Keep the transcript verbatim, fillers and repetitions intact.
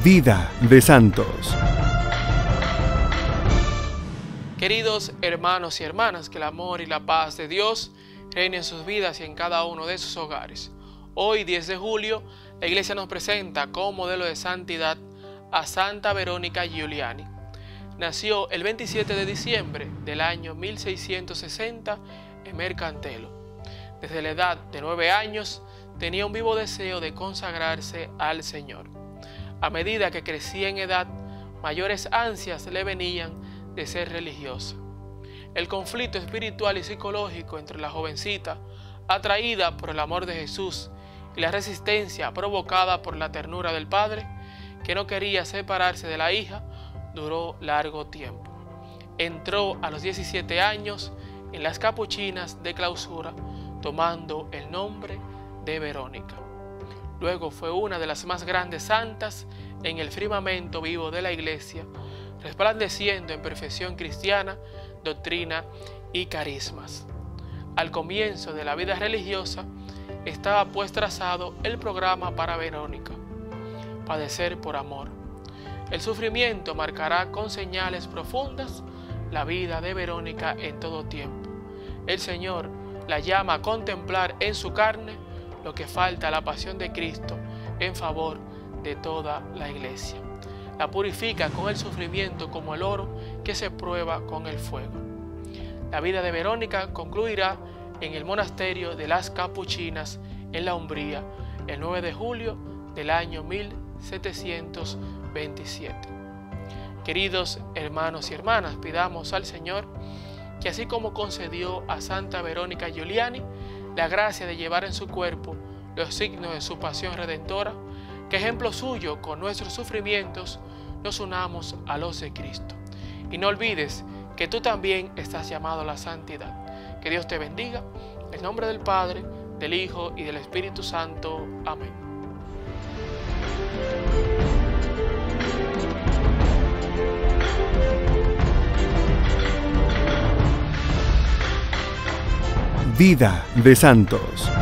Vida de santos. Queridos hermanos y hermanas, que el amor y la paz de Dios reine en sus vidas y en cada uno de sus hogares. Hoy, diez de julio, la Iglesia nos presenta como modelo de santidad a Santa Verónica Giuliani. Nació el veintisiete de diciembre del año mil seiscientos sesenta en Mercantelo. Desde la edad de nueve años tenía un vivo deseo de consagrarse al Señor. A medida que crecía en edad, mayores ansias le venían de ser religiosa. El conflicto espiritual y psicológico entre la jovencita, atraída por el amor de Jesús, y la resistencia provocada por la ternura del padre, que no quería separarse de la hija, duró largo tiempo. Entró a los diecisiete años en las capuchinas de clausura, tomando el nombre de Verónica. Luego fue una de las más grandes santas en el firmamento vivo de la Iglesia, resplandeciendo en perfección cristiana, doctrina y carismas. Al comienzo de la vida religiosa estaba pues trazado el programa para Verónica: padecer por amor. El sufrimiento marcará con señales profundas la vida de Verónica en todo tiempo. El Señor la llama a contemplar en su carne lo que falta a la pasión de Cristo en favor de toda la Iglesia. La purifica con el sufrimiento como el oro que se prueba con el fuego. La vida de Verónica concluirá en el monasterio de las Capuchinas en la Umbría el nueve de julio del año mil setecientos veintisiete. Queridos hermanos y hermanas, pidamos al Señor que, así como concedió a Santa Verónica Giuliani la gracia de llevar en su cuerpo los signos de su pasión redentora, que ejemplo suyo con nuestros sufrimientos nos unamos a los de Cristo. Y no olvides que tú también estás llamado a la santidad. Que Dios te bendiga, en el nombre del Padre, del Hijo y del Espíritu Santo. Amén. Vida de santos.